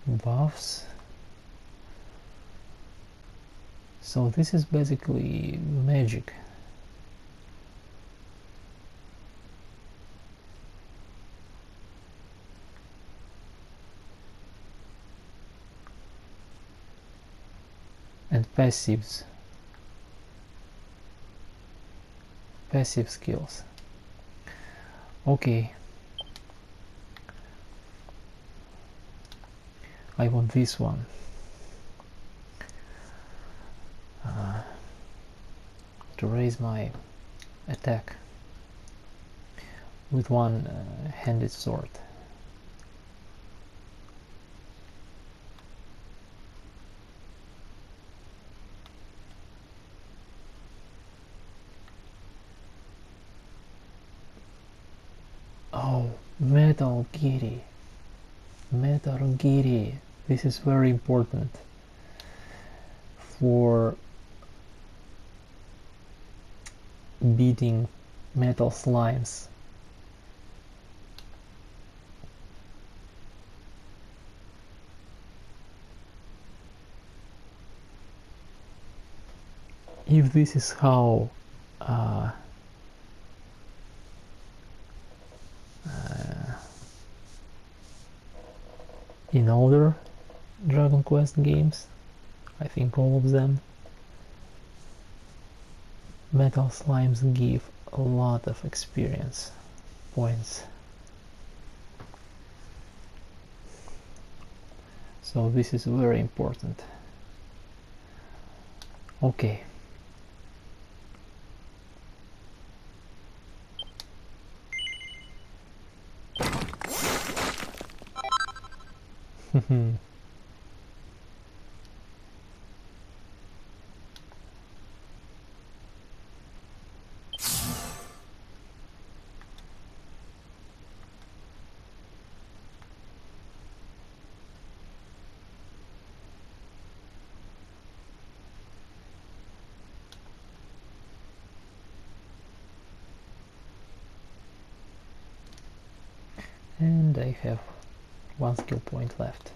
buffs. So this is basically magic. And passive skills. Okay, I want this one. To raise my attack with one-handed sword. Oh, Metal Gear. Metal Gear. This is very important for beating metal slimes. If this is how in other Dragon Quest games, I think all of them, metal slimes give a lot of experience points. So this is very important. Okay. And I have one skill point left.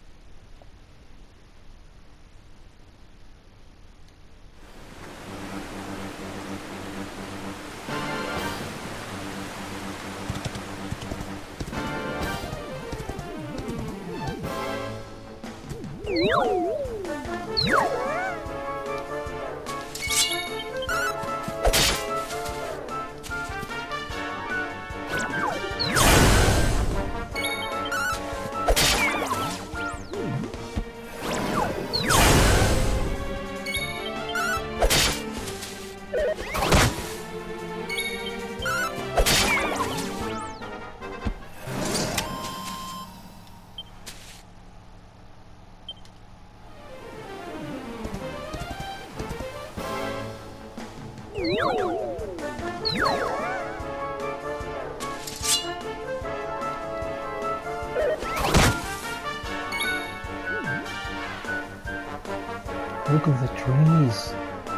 Look at the trees.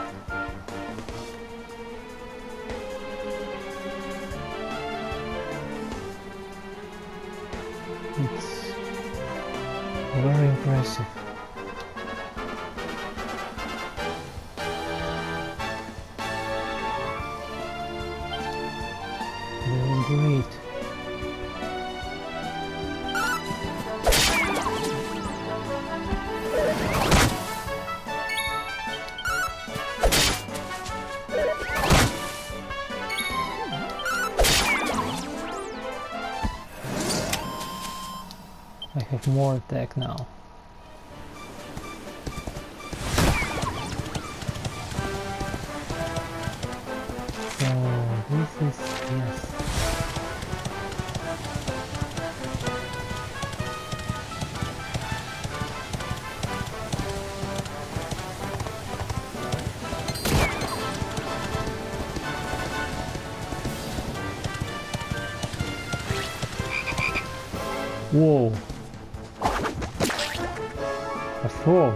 It's very impressive. Very great. I have more attack now. So this is, yes. Whoa. A frog.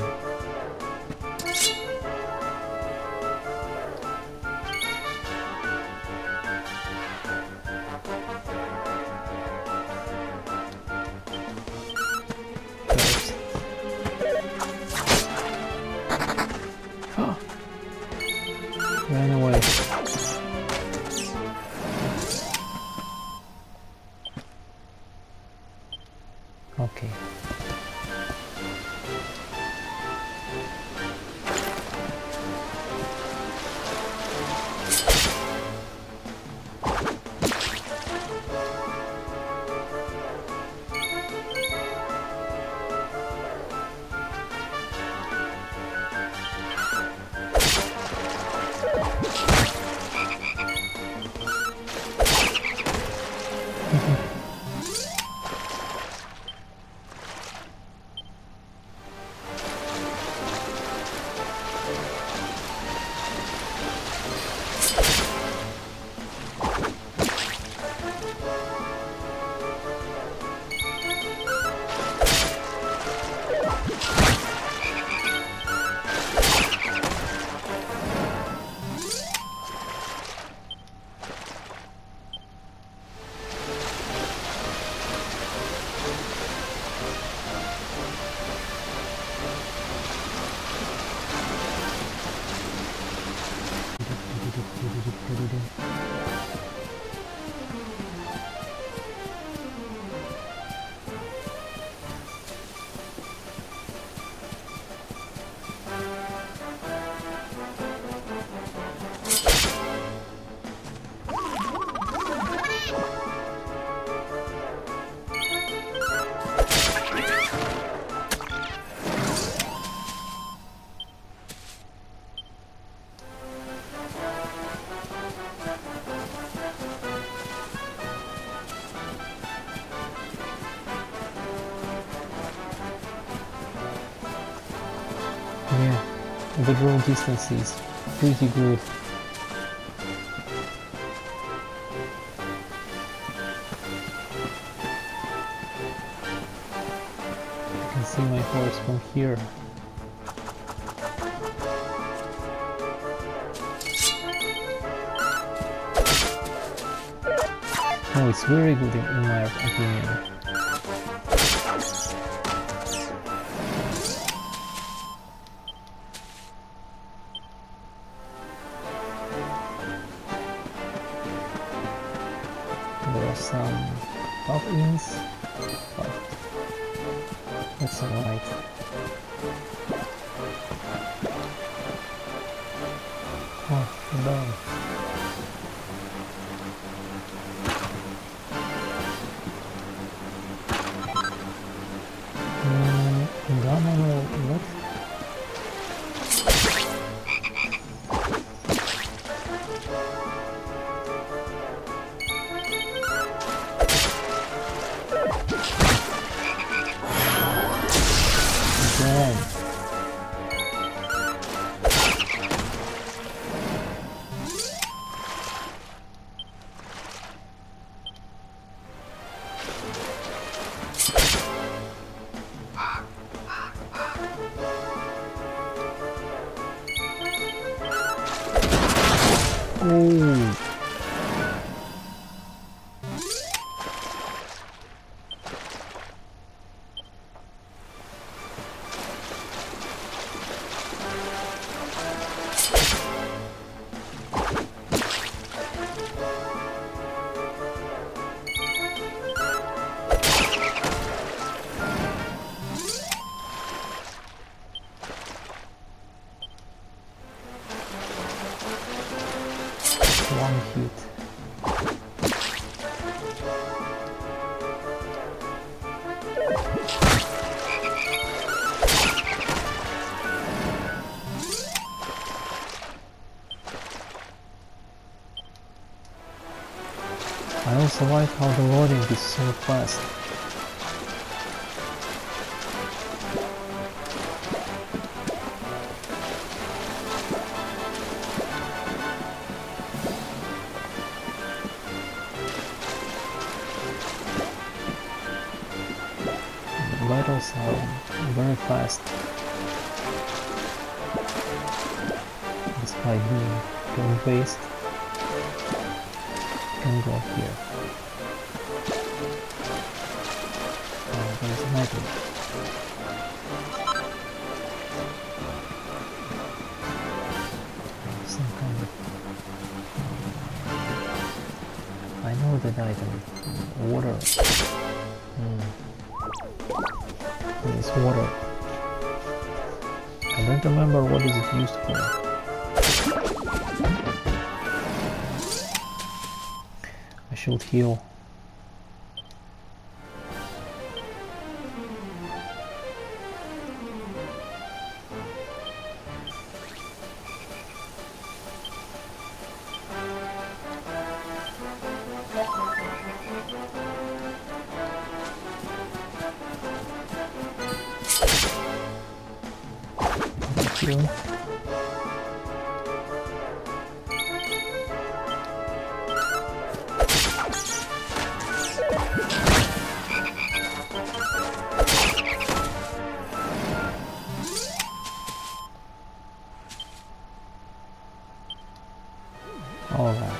Oops. Okay. Yeah, the draw distance is pretty good. I can see my horse from here. Oh, it's very good in my opinion. There are some pop-ins, but that's alright. Oh, done. Gamma, what? Damn. Oh. One hit. I also like how the loading is so fast. Battles are very fast, despite being turn-based. Can go here. Oh, there's an item. Some kind of... I know that item. Water. This water. I don't remember what is it used for. I should heal. Heal. All right.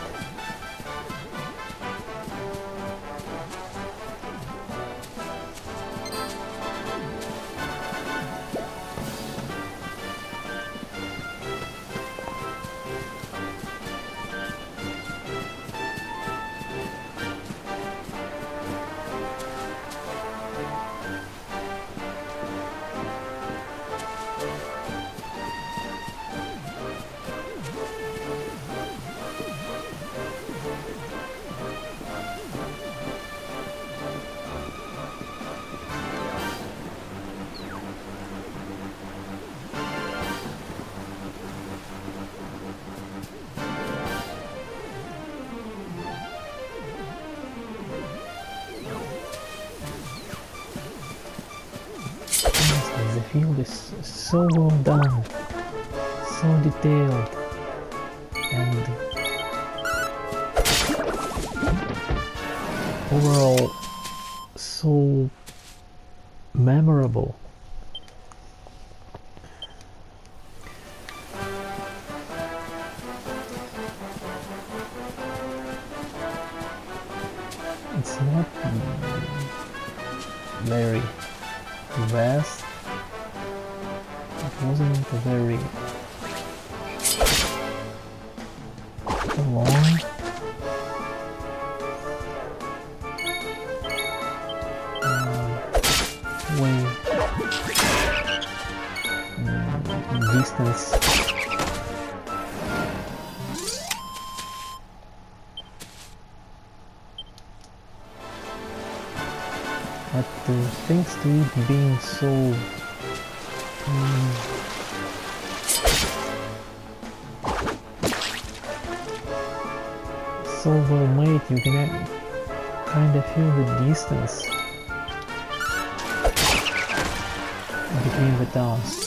The field is so well done, so detailed, and overall so memorable. It's not very vast. It wasn't very long. Way distance. But thanks to it being so so well made, you can kind of feel the distance between the towns.